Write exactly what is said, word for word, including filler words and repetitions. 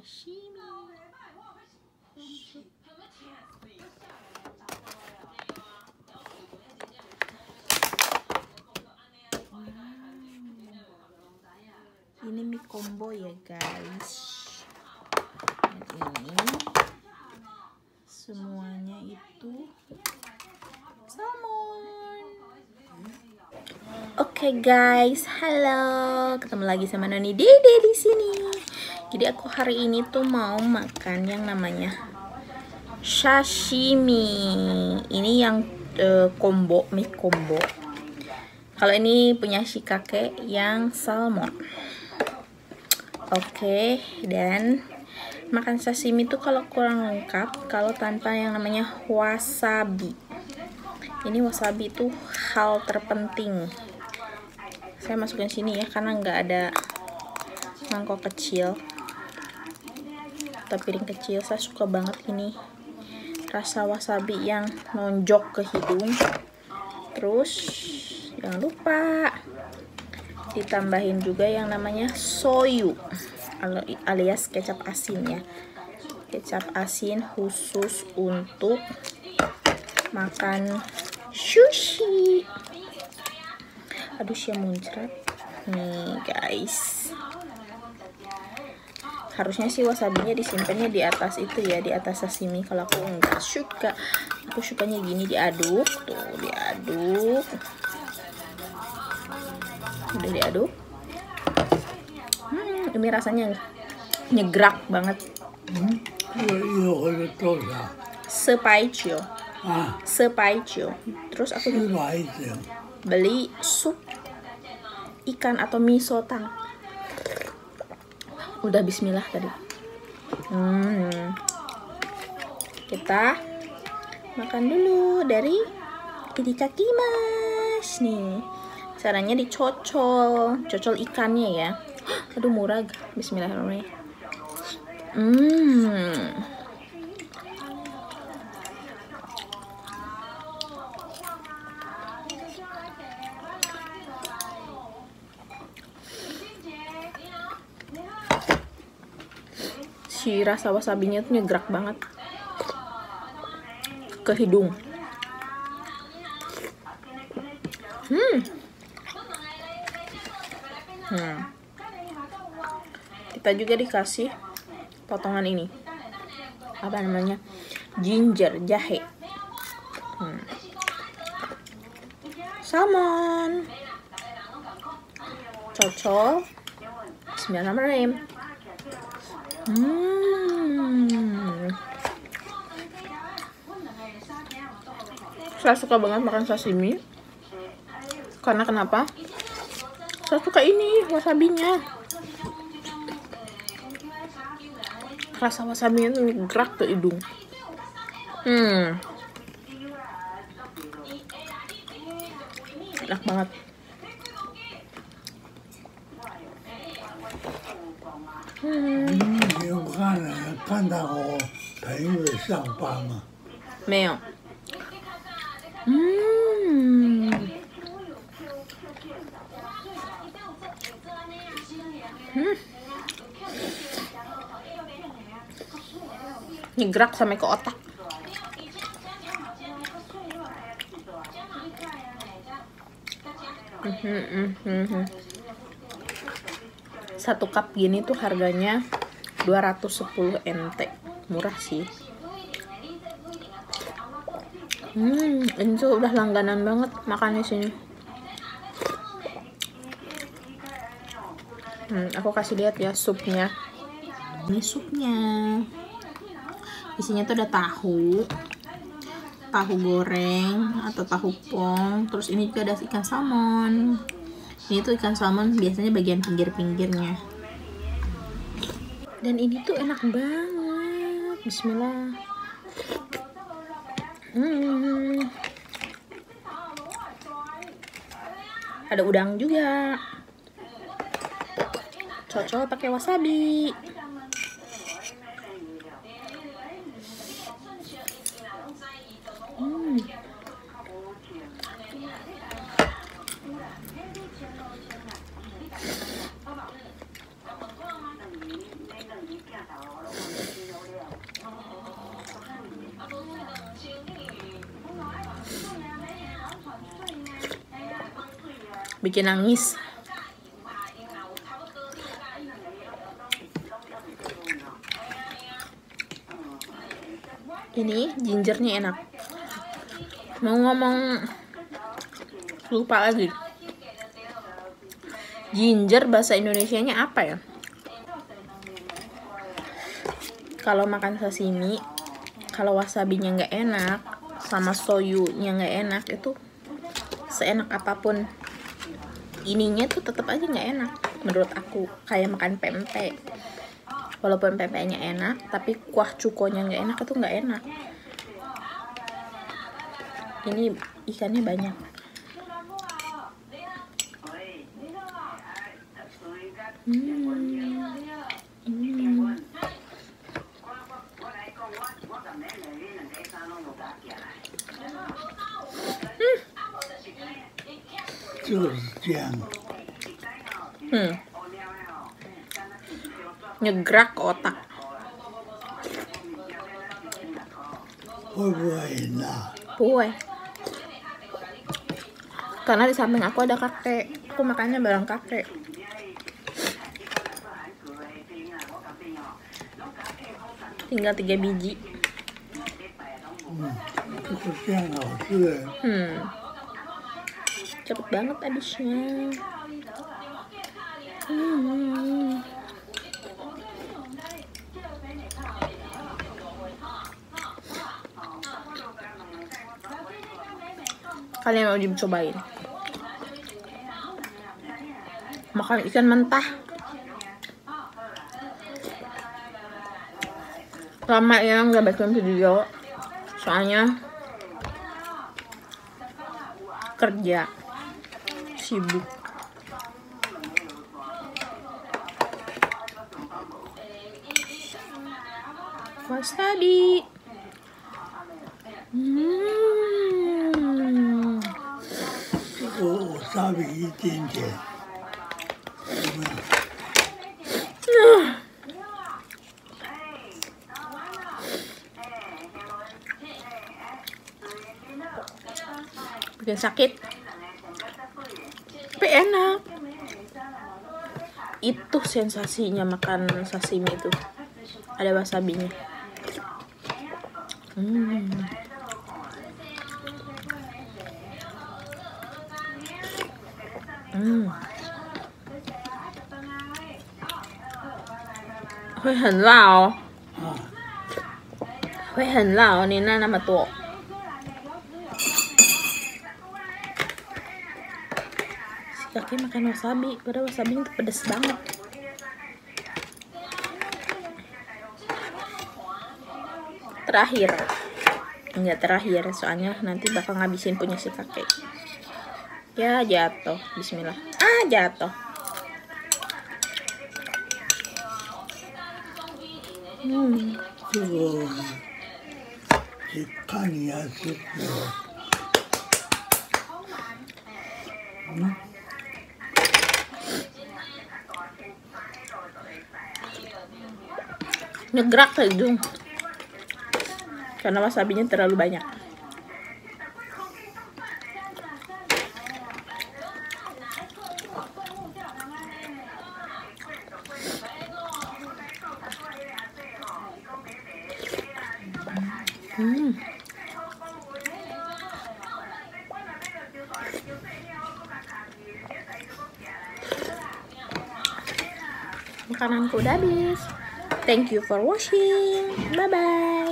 sashimi. Ini mie combo ya guys. Dan ini semuanya itu salmon. Oke okay guys, halo, ketemu lagi sama Noni Dede di sini. Jadi aku hari ini tuh mau makan yang namanya sashimi. Ini yang uh, combo, mie combo. Kalau ini punya si kakek yang salmon. Oke, okay, dan makan sashimi itu kalau kurang lengkap kalau tanpa yang namanya wasabi. Ini wasabi itu hal terpenting. Saya masukin sini ya karena nggak ada mangkok kecil atau piring kecil. Saya suka banget ini rasa wasabi yang nonjok ke hidung. Terus jangan lupa ditambahin juga yang namanya soyu alias kecap asin ya. Kecap asin khusus untuk makan sushi. Aduh, siya muncrat nih guys. Harusnya sih wasabinya disimpannya di atas itu ya, di atas sashimi. Kalau aku enggak suka, aku sukanya gini, diaduk tuh, diaduk. Udah diaduk. Hmm, ini rasanya nyegrak banget. Hmm? Sepaicio. Ah. Sepaicio. Terus aku beli sup ikan atau miso tang. Udah bismillah tadi. Hmm. Kita makan dulu dari itadakimasu nih. Caranya dicocol, cocol ikannya ya. Aduh murah. Bismillahirrahmanirrahim. Hmm. Si rasa wasabinya tuh nyegrak banget ke hidung. Hmm. Hmm. Kita juga dikasih potongan ini. Apa namanya? Ginger, jahe. Hmm. Salmon. Cocol. Bismillahirrahmanirrahim. Hmm. Saya suka banget makan sashimi. Karena kenapa? Saya suka ini wasabinya. Rasa wasabinya tuh gerak ke hidung. Hmm. Enak banget. Hmm. 你有看看到我朋友上班吗？ 没有。嗯。Hmm. Nyegrak sampai ke otak. Hmm, hmm, hmm, hmm. Satu cup gini tuh harganya dua ratus sepuluh ribu. Murah sih. Hmm, ini tuh udah langganan banget makan di sini. Hmm, aku kasih lihat ya supnya. Ini supnya. Isinya tuh ada tahu, tahu goreng atau tahu pong. Terus ini juga ada ikan salmon. Ini tuh ikan salmon biasanya bagian pinggir-pinggirnya. Dan ini tuh enak banget. Bismillah. Hmm. Ada udang juga. Cocol pakai wasabi. Hmm. bikin nangis. Ini gingernya enak. Mau ngomong lupa lagi. Ginger bahasa Indonesianya apa ya? Kalau makan sashimi, kalau wasabinya nggak enak, sama soyunya nggak enak, itu seenak apapun ininya tuh tetap aja nggak enak menurut aku. Kayak makan pempek, walaupun pempeknya enak, tapi kuah cukonya nggak enak, itu nggak enak. Ini ikannya banyak. Hmm. Hmm. Hmm. Nyegrak ke otak. 会不会辣？ Puai. Karena di samping aku ada kakek, aku makannya bareng kakek. Tinggal tiga biji. Hmm, itu yang harus. Hmm. Cepet banget habisnya. Hmm. Kalian mau dicobain makan ikan mentah? Lama ya nggak bikin video, soalnya kerja sibuk. Wasabi. Hmm. 我我稍微一点点。 Bikin sakit, tapi enak. Itu sensasinya makan sashimi itu, ada wasabinya. Hmm. Hmm. 会很辣哦，会很辣哦，你那那么多。 Kaki makan wasabi, padahal wasabi itu pedas banget. Terakhir, enggak terakhir, soalnya nanti bakal ngabisin punya si kakek. Ya jatuh, bismillah. Ah jatuh. Hmm. 这个你看你还是嗯。 Nyegrak ke hidung karena wasabinya terlalu banyak. Hmm. Makananku udah habis. Thank you for watching. Bye bye.